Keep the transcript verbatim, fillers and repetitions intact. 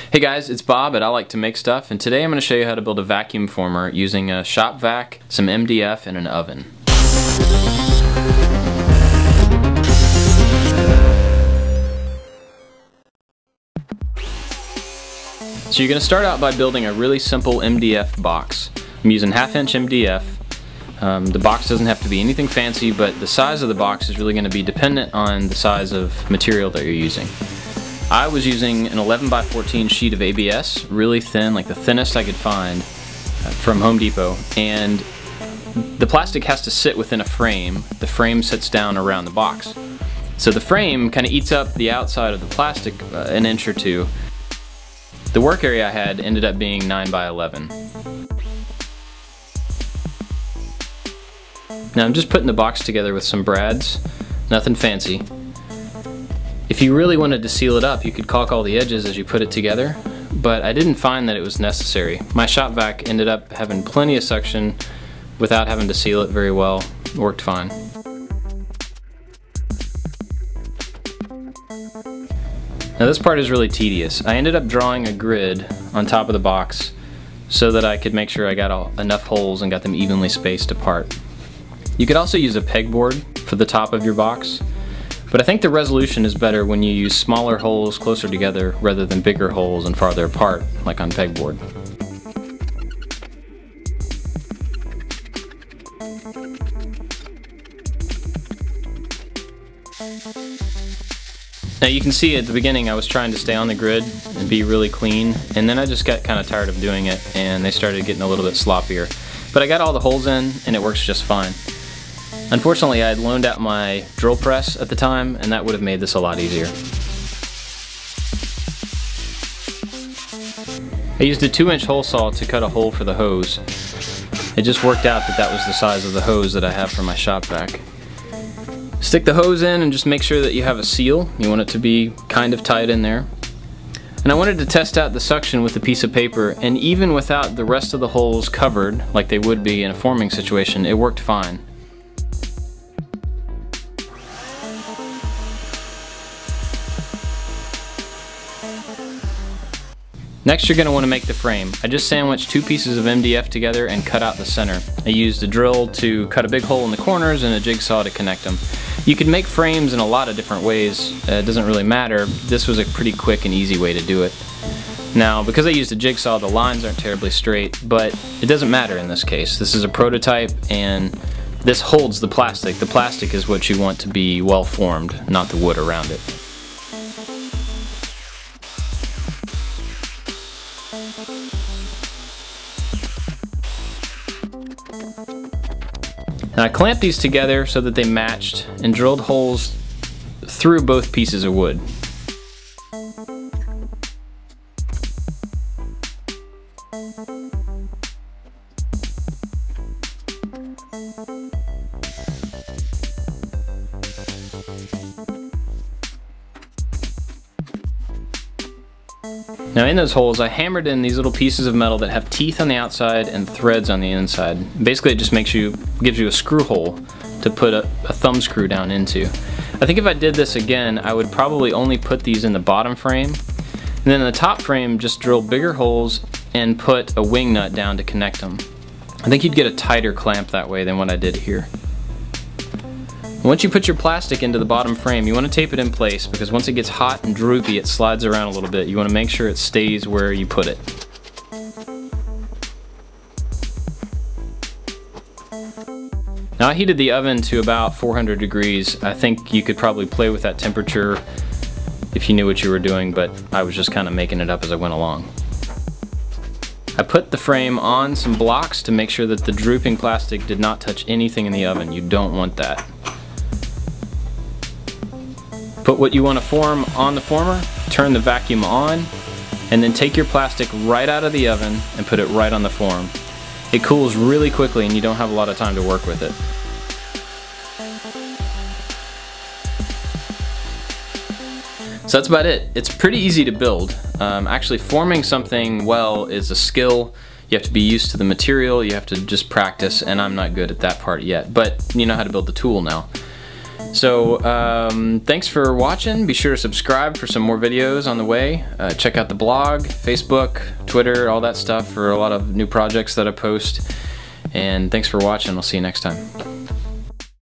Hey guys, it's Bob at I Like to Make Stuff, and today I'm going to show you how to build a vacuum former using a shop vac, some M D F, and an oven. So you're going to start out by building a really simple M D F box. I'm using half inch M D F. Um, the box doesn't have to be anything fancy, but the size of the box is really going to be dependent on the size of material that you're using. I was using an eleven by fourteen sheet of A B S, really thin, like the thinnest I could find uh, from Home Depot, and the plastic has to sit within a frame. The frame sits down around the box. So the frame kind of eats up the outside of the plastic uh, an inch or two. The work area I had ended up being nine by eleven. Now I'm just putting the box together with some brads, nothing fancy. If you really wanted to seal it up, you could caulk all the edges as you put it together, but I didn't find that it was necessary. My shop vac ended up having plenty of suction without having to seal it very well. It worked fine. Now this part is really tedious. I ended up drawing a grid on top of the box so that I could make sure I got all, enough holes and got them evenly spaced apart. You could also use a pegboard for the top of your box, but I think the resolution is better when you use smaller holes closer together rather than bigger holes and farther apart, like on pegboard. Now you can see at the beginning I was trying to stay on the grid and be really clean, and then I just got kind of tired of doing it and they started getting a little bit sloppier. But I got all the holes in and it works just fine. Unfortunately, I had loaned out my drill press at the time, and that would have made this a lot easier. I used a two inch hole saw to cut a hole for the hose. It just worked out that that was the size of the hose that I have for my shop vac. Stick the hose in and just make sure that you have a seal. You want it to be kind of tight in there. And I wanted to test out the suction with a piece of paper, and even without the rest of the holes covered, like they would be in a forming situation, it worked fine. Next, you're going to want to make the frame. I just sandwiched two pieces of M D F together and cut out the center. I used a drill to cut a big hole in the corners and a jigsaw to connect them. You can make frames in a lot of different ways. Uh, it doesn't really matter. This was a pretty quick and easy way to do it. Now, because I used a jigsaw, the lines aren't terribly straight, but it doesn't matter in this case. This is a prototype, and this holds the plastic. The plastic is what you want to be well formed, not the wood around it. Now I clamped these together so that they matched and drilled holes through both pieces of wood. Now in those holes I hammered in these little pieces of metal that have teeth on the outside and threads on the inside. Basically it just makes you, gives you a screw hole to put a, a thumb screw down into. I think if I did this again I would probably only put these in the bottom frame, and then in the top frame just drill bigger holes and put a wing nut down to connect them. I think you'd get a tighter clamp that way than what I did here. Once you put your plastic into the bottom frame, you want to tape it in place, because once it gets hot and droopy it slides around a little bit. You want to make sure it stays where you put it. Now I heated the oven to about four hundred degrees. I think you could probably play with that temperature if you knew what you were doing, but I was just kind of making it up as I went along. I put the frame on some blocks to make sure that the drooping plastic did not touch anything in the oven. You don't want that. Put what you want to form on the former, turn the vacuum on, and then take your plastic right out of the oven and put it right on the form. It cools really quickly and you don't have a lot of time to work with it. So that's about it. It's pretty easy to build. Um, actually forming something well is a skill. You have to be used to the material, you have to just practice, and I'm not good at that part yet, but you know how to build the tool now. So um, thanks for watching. Be sure to subscribe for some more videos on the way. Uh, check out the blog, Facebook, Twitter, all that stuff for a lot of new projects that I post. And thanks for watching. I'll see you next time.